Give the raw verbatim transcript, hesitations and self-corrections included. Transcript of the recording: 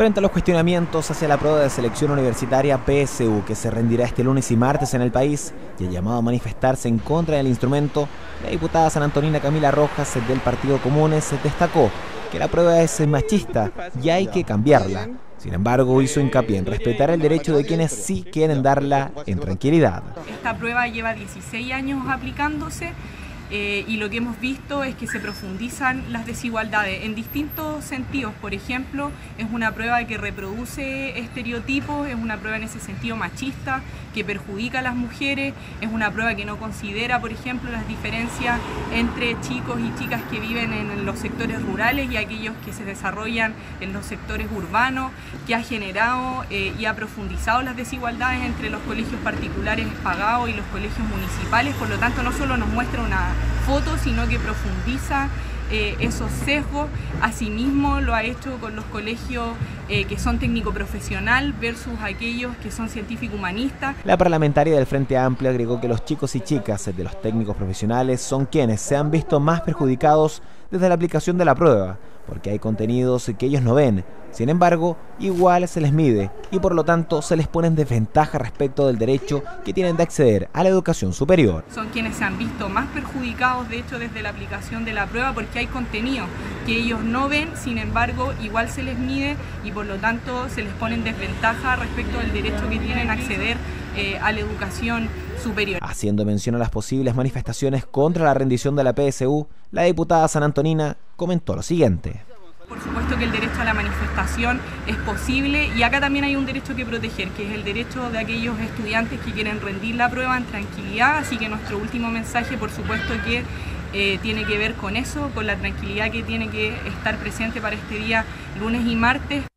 Frente a los cuestionamientos hacia la prueba de selección universitaria P S U, que se rendirá este lunes y martes en el país, y el llamado a manifestarse en contra del instrumento, la diputada sanantonina Camila Rojas del Partido Comunes destacó que la prueba es machista y hay que cambiarla. Sin embargo, hizo hincapié en respetar el derecho de quienes sí quieren darla en tranquilidad. Esta prueba lleva dieciséis años aplicándose. Eh, y lo que hemos visto es que se profundizan las desigualdades en distintos sentidos. Por ejemplo, es una prueba que reproduce estereotipos, es una prueba en ese sentido machista, que perjudica a las mujeres, es una prueba que no considera, por ejemplo, las diferencias entre chicos y chicas que viven en los sectores rurales y aquellos que se desarrollan en los sectores urbanos, que ha generado eh, y ha profundizado las desigualdades entre los colegios particulares pagados y los colegios municipales. Por lo tanto, no solo nos muestra una fotos, sino que profundiza eh, esos sesgos. Asimismo lo ha hecho con los colegios eh, que son técnico-profesional versus aquellos que son científico-humanistas. La parlamentaria del Frente Amplio agregó que los chicos y chicas de los técnicos profesionales son quienes se han visto más perjudicados desde la aplicación de la prueba, porque hay contenidos que ellos no ven. Sin embargo, igual se les mide y por lo tanto se les pone en desventaja respecto del derecho que tienen de acceder a la educación superior. Son quienes se han visto más perjudicados, de hecho, desde la aplicación de la prueba, porque hay contenido que ellos no ven, sin embargo, igual se les mide y por lo tanto se les pone en desventaja respecto del derecho que tienen a acceder eh, a la educación superior. Haciendo mención a las posibles manifestaciones contra la rendición de la P S U, la diputada sanantonina comentó lo siguiente. Por supuesto que el derecho a la manifestación es posible y acá también hay un derecho que proteger, que es el derecho de aquellos estudiantes que quieren rendir la prueba en tranquilidad, así que nuestro último mensaje, por supuesto que eh, tiene que ver con eso, con la tranquilidad que tiene que estar presente para este día lunes y martes.